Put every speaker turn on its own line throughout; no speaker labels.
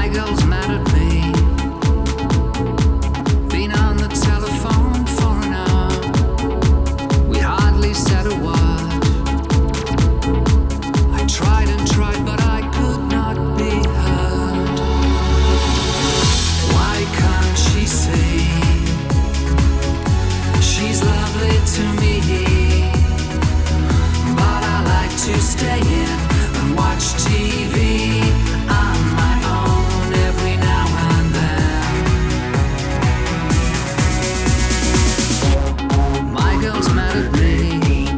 My girl's mad at me. Been on the telephone for an hour. We hardly said a word. I tried and tried, but I could not be heard. Why can't she see? She's lovely to me, but I like to stay in and watch TV on my own every now and then. My girl's mad at me.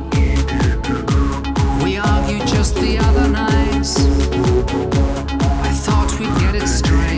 We argued just the other night. I thought we'd get it straight.